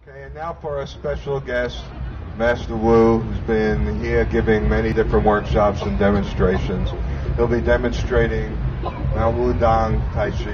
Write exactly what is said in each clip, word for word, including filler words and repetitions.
Okay, and now for our special guest, Master Wu, who's been here giving many different workshops and demonstrations. He'll be demonstrating Mount Wudang Tai Chi.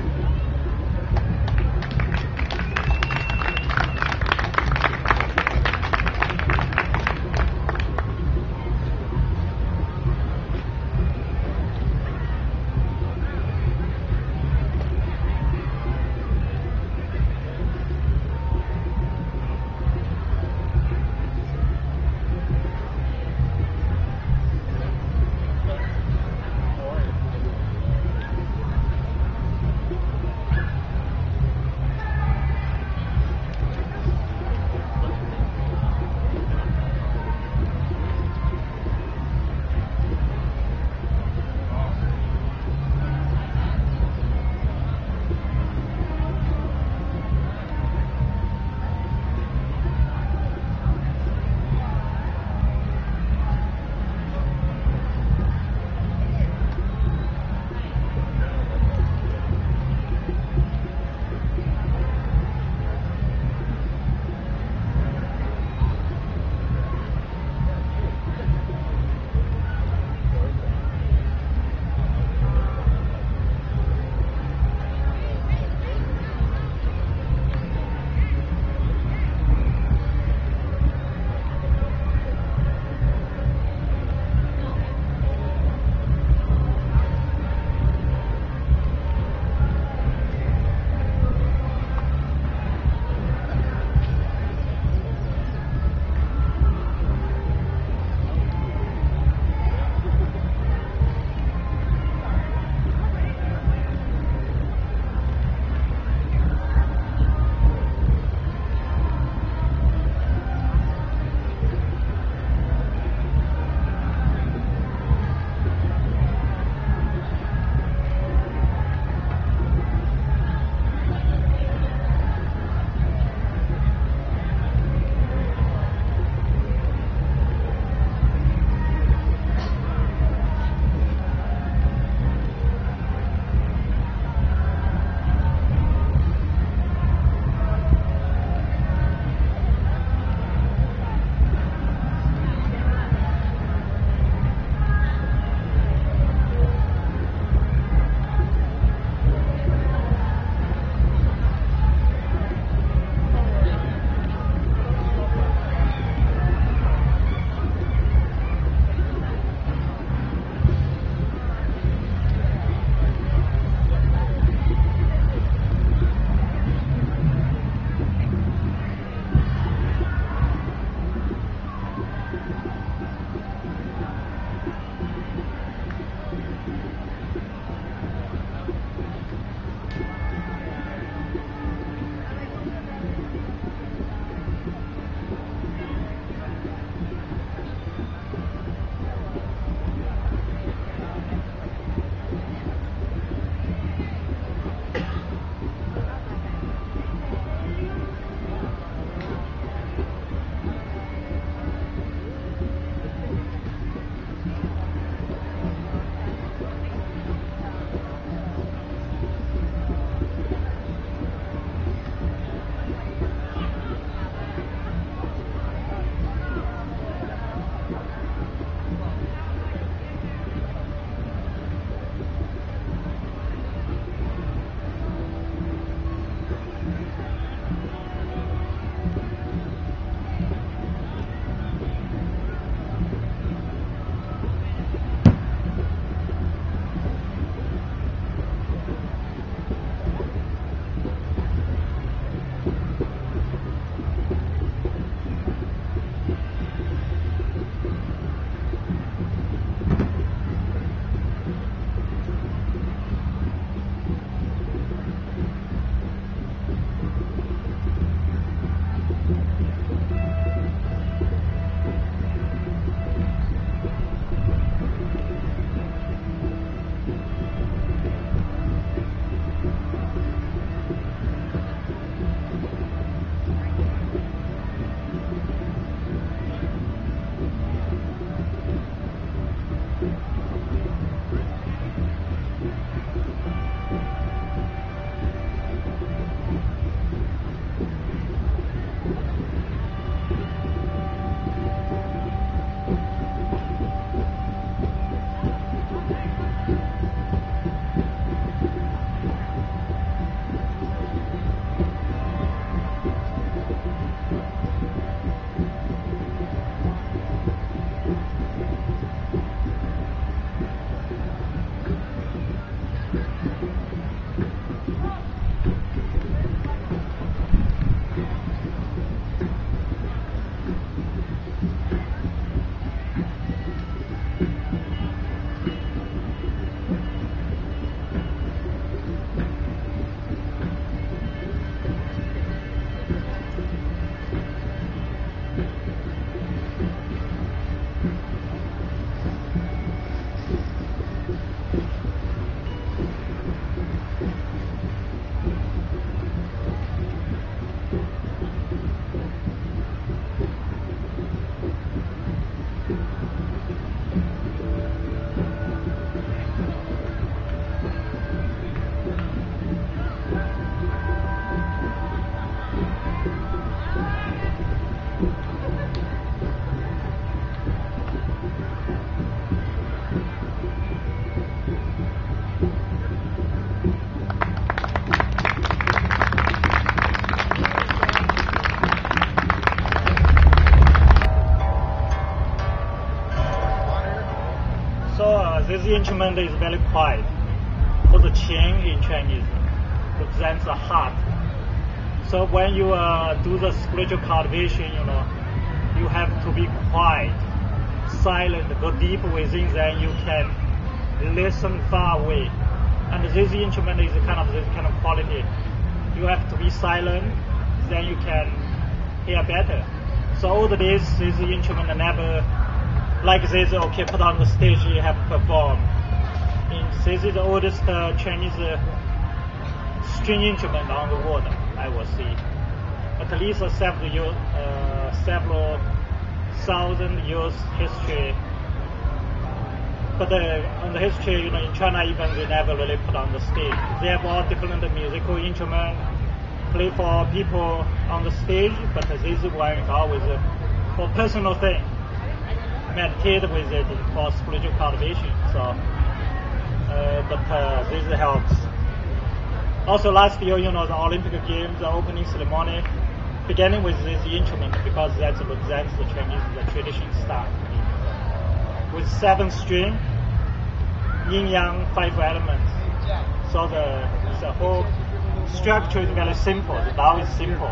instrument is very quiet. For the qing in Chinese represents the heart. So when you uh, do the spiritual cultivation, you know, you have to be quiet, silent, go deep within, then you can listen far away. And this instrument is kind of this kind of quality. You have to be silent, then you can hear better. So all the days, this instrument never like this. Okay, put on the stage, you have to perform. In, this is the oldest uh, Chinese uh, string instrument on the world, I will see. At least uh, several years, uh, several thousand years history. But uh, on the history, you know, in China even they never really put on the stage. They have all different musical instruments, play for people on the stage, but uh, this one is always uh, for personal thing. Meditate with it for spiritual cultivation. So, uh, but uh, this helps. Also last year, you know, the Olympic Games, the opening ceremony, beginning with this instrument because that represents the Chinese the tradition style. With seven string, yin yang, five elements. So the, the whole structure is very simple. The Tao is simple.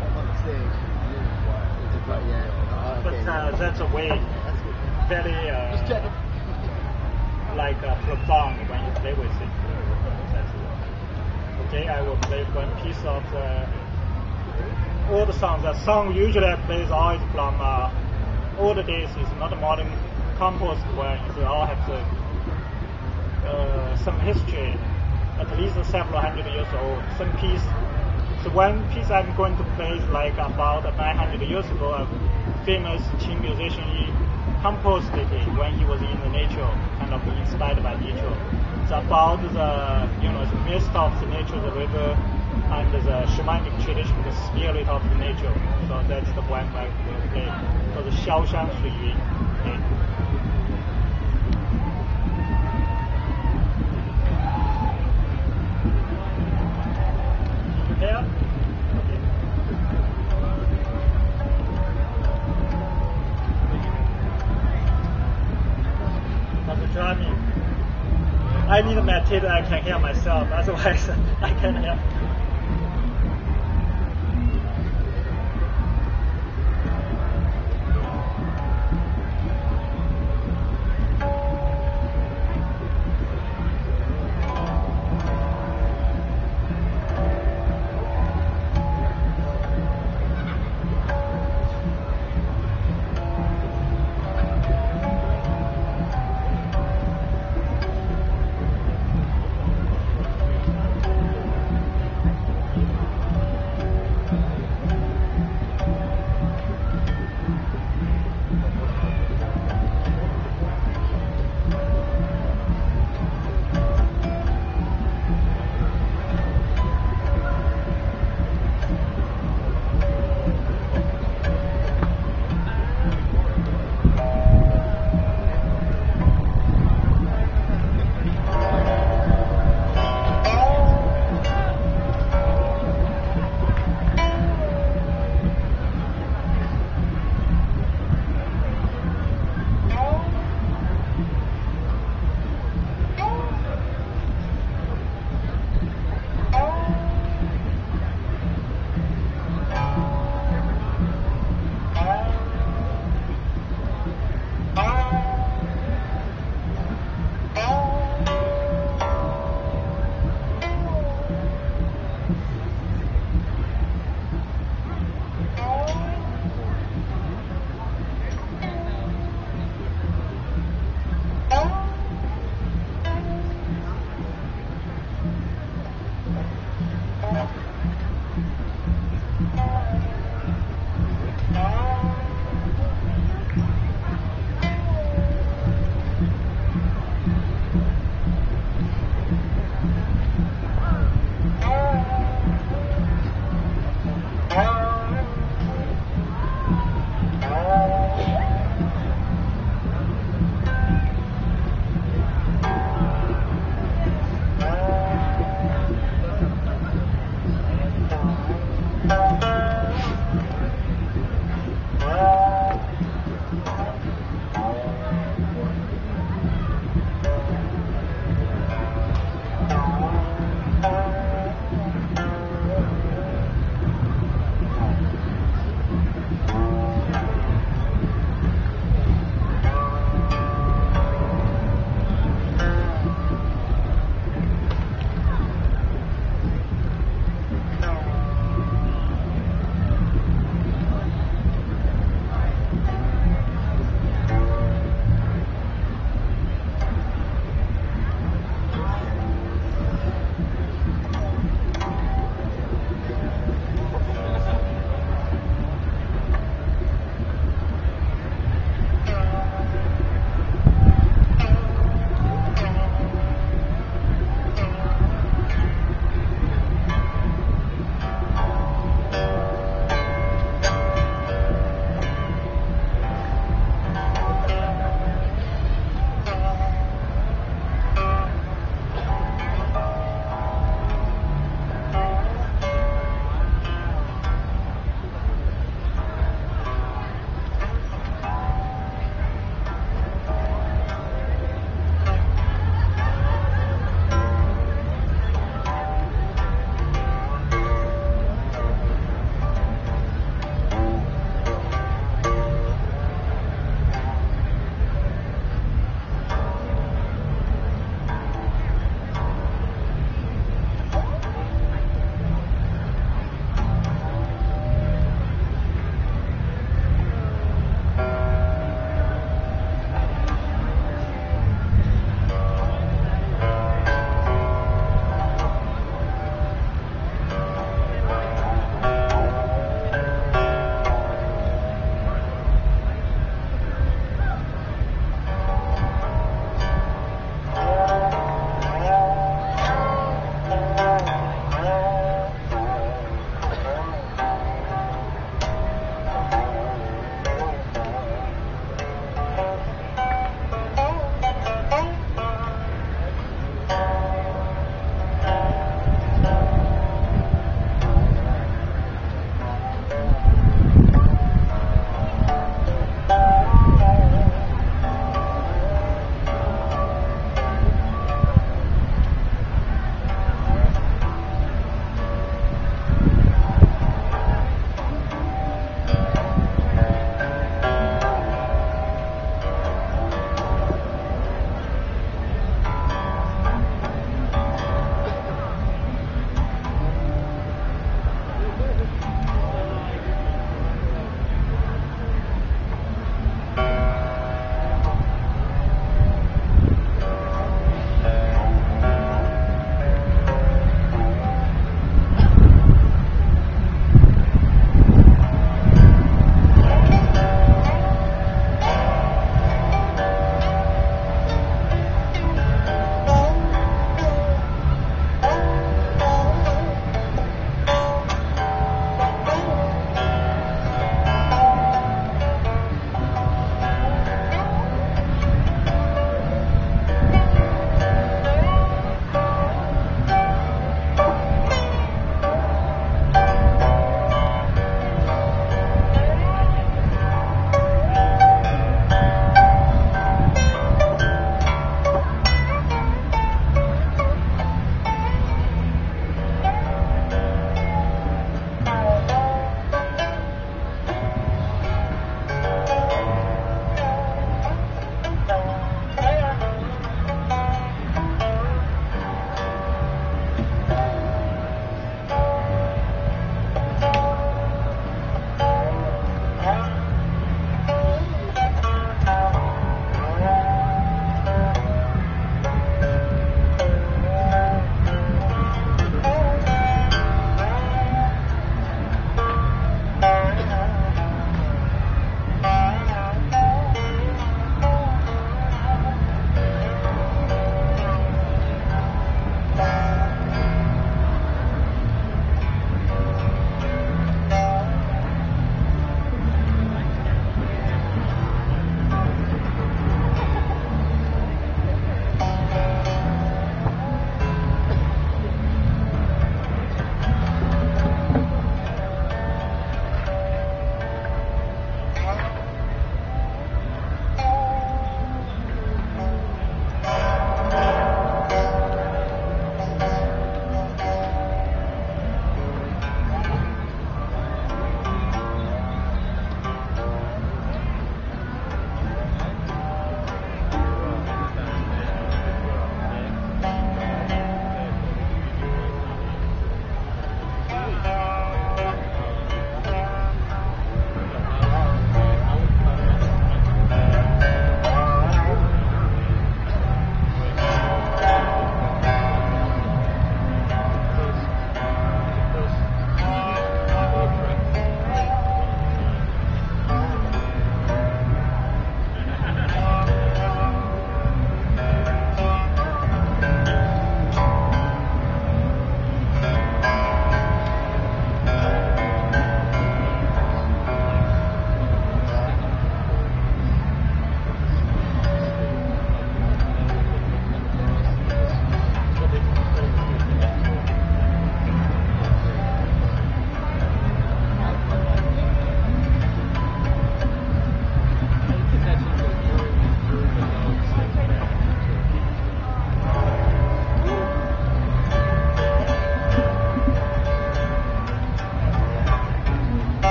But uh, that's a way, very uh, like uh, profound when you play with it. Okay, I will play one piece of the old songs. The song usually I play is always from uh, older days. It's not a modern composed one. They all have the, uh, some history, at least several hundred years old. Some piece, so one piece I'm going to play is like about nine hundred years ago. A famous Qing musician, he composed it when he was in the nature, kind of inspired by nature. It's about the, you know, the mist of the nature, the river, and the shamanic tradition, the spirit of the nature. So that's the one I will play. So the Xiaoshan Shui Yun. Okay. Yeah. Okay. But the drumming, I need to meditate. I can hear myself. Otherwise, I can't hear.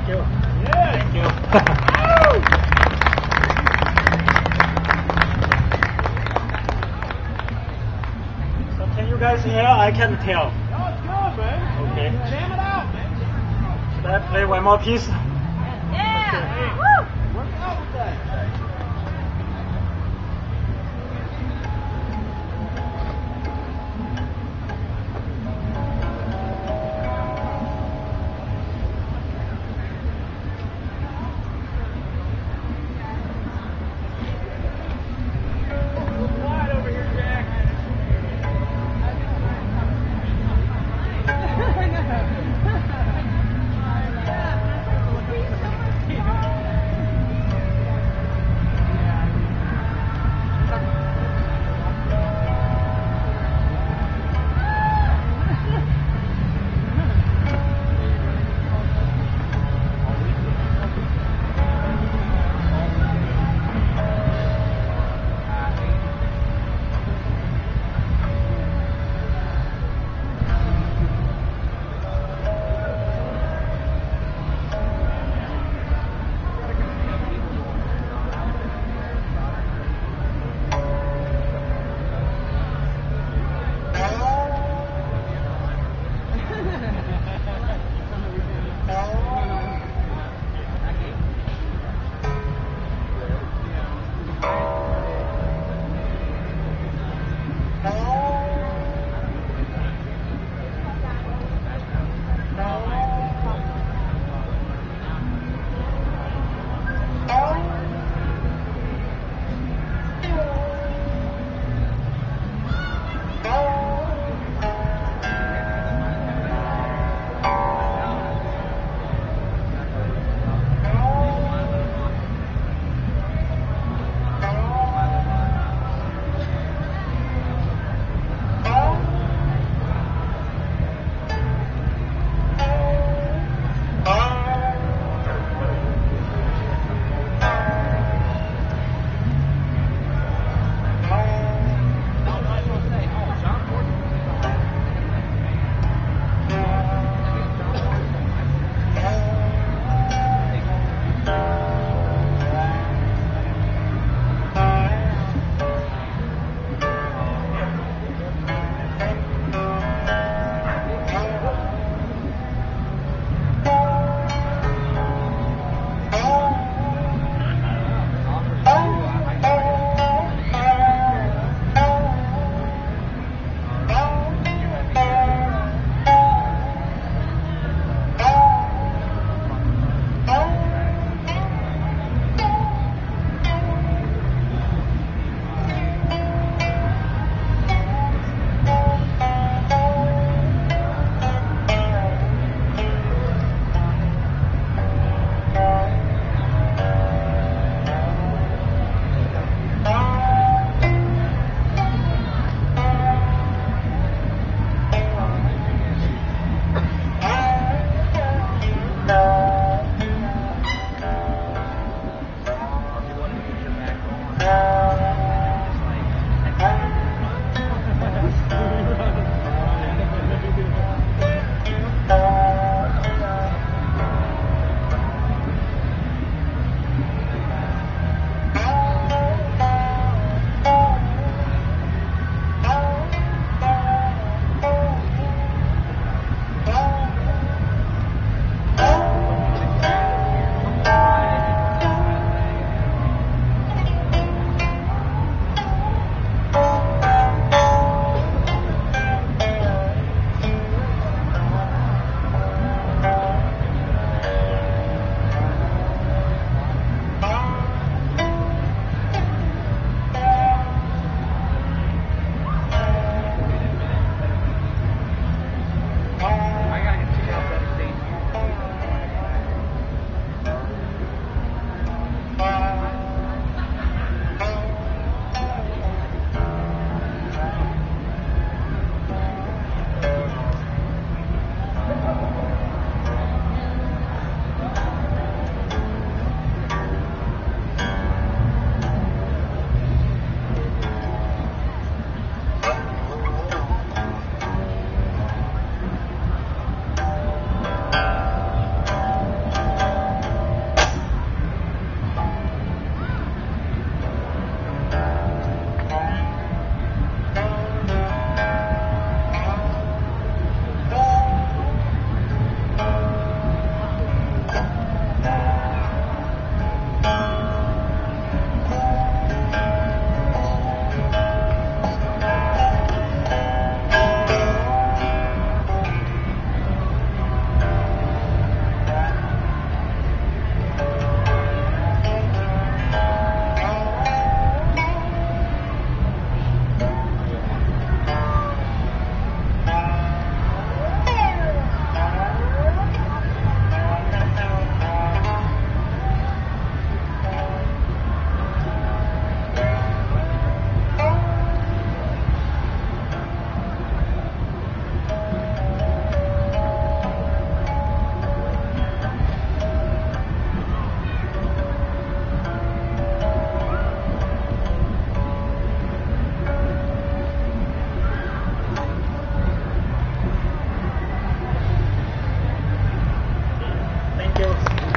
Thank you. Thank you. So can you guys hear? I can tell. Oh, it's good, man. Okay. Jam it out, man. Should I play one more piece? Yeah. Woo. Work out with that.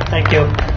Thank you.